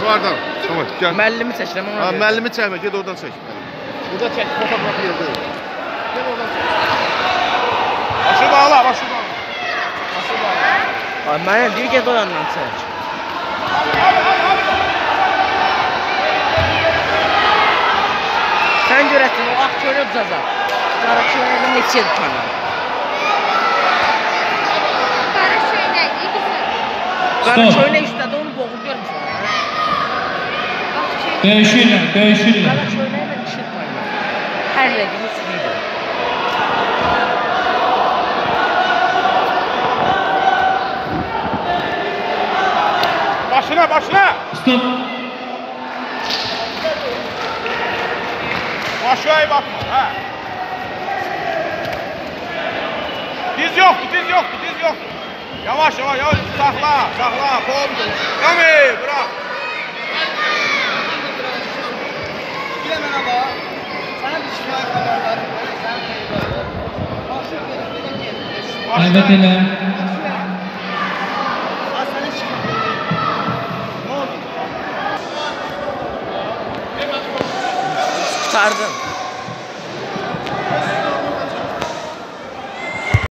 Yuvardan. Tamam, gel. Müəllimi çəkirəm ona. Ha, müəllimi çəkmə, get oradan çək. Burada çək, fotoğraf yerdə. Gel oradan çək. Başı bağla, başı bağla. Başı bağla. Ay, mənə deyir, get o yandan çək. Sən görəsin, o ağ köynə düzəcək. Qara köynədə neçə tanı? Qara köynək, iyi güzel. Qara köynə üstədə onu boğul görmüşlər. Dəyişirlər, dəyişirlər. Qara köynəyə mən işin tanı. Hər rəqimi siliydi. Başına, başına. Stop. Aşağıya bakma, ha. Diz yoktu, diz yoktu, diz yoktu. Yavaş, yavaş, yavaş. Sakla, sakla. Kol. Yami, bırak. Bilemem ama. Sana bir şikayet haberlerim. Evet elə. Qurtardım.